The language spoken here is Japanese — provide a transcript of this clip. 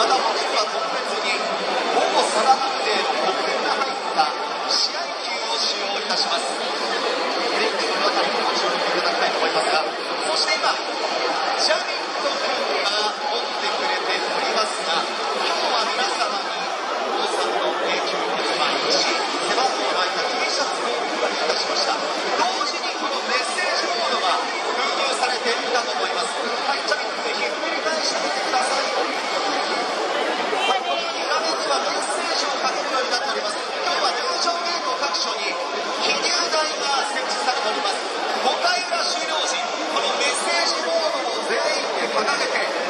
また本日は特別に午後サラダデーの特典が入った試合球を使用いたします。ぜひそのあたりもご注目いただきたいと思いますが、そして今ジャミット君が持ってくれておりますが、今日は皆様に王さんの永久1枚1背番号の入った T シャツをお配りいたしました。同時にこのメッセージボードが封入されていたと思います。はい、ジャミット君ひっくり返してみてください。はい、このように画面にはメッセージを書けるようになっております。今日は入場ゲート各所に記入台が設置されております。5回裏終了時、このメッセージボードを全員で掲げて